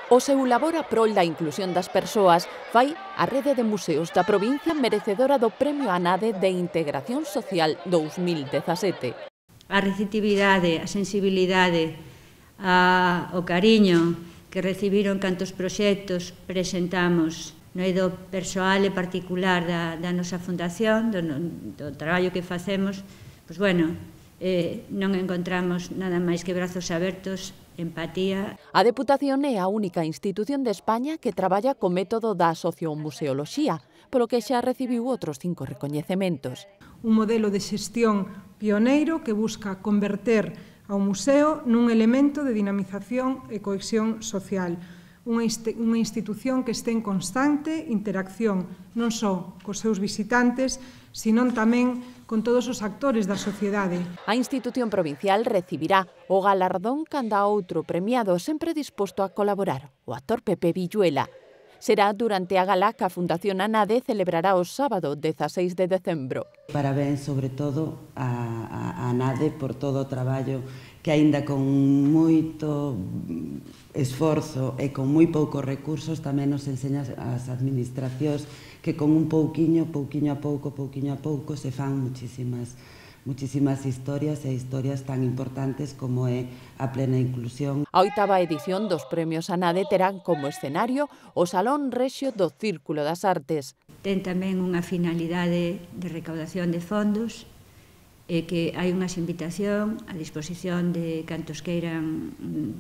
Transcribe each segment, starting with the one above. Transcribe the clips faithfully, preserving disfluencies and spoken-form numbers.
O seu labor a prol da inclusión das persoas fai a rede de museos da provincia merecedora do Premio ANADE de Integración Social dous mil dezasete. A receptividade, a sensibilidade, a, o cariño que recibiron cantos proxectos presentamos no eido persoal e particular da, da nosa fundación, do, do traballo que facemos, pois bueno, eh, non encontramos nada máis que brazos abertos, empatía. A Deputación é a única institución de España que traballa co método da sociomuseoloxía, polo que xa recibiu outros cinco recoñecementos. Un modelo de xestión pioneiro que busca converter ao museo nun elemento de dinamización e cohesión social, unha institución que este en constante interacción non só cos seus visitantes, senón tamén con todos os actores da sociedade. A institución provincial recibirá o galardón canda outro premiado sempre disposto a colaborar, o actor Pepe Villuela. Será durante a gala que a Fundación ANADE celebrará o sábado dezaseis de decembro. Parabéns, sobre todo, a, a ANADE por todo o traballo que, aínda con moito esforzo e con moi poucos recursos, tamén nos enseña as administracións que con un pouquiño, pouquiño a pouco, pouquiño a pouco, se fan muchísimas muchísimas historias e historias tan importantes como é a plena inclusión. A oitava edición dos Premios ANADE terán como escenario o Salón Rexio do Círculo das Artes. Ten tamén unha finalidade de recaudación de fondos e que hai unha invitación a disposición de cantos queiran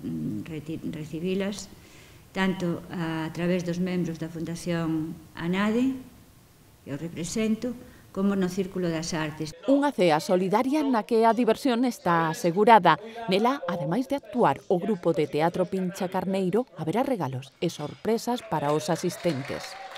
recibilas, tanto a través dos membros da Fundación ANADE, que eu represento, como no Círculo das Artes. Unha cea solidaria na que a diversión está asegurada. Nela, ademais de actuar o grupo de teatro Pincha Carneiro, haberá regalos e sorpresas para os asistentes.